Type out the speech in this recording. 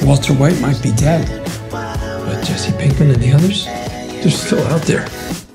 Walter White might be dead, but Jesse Pinkman and the others, they're still out there.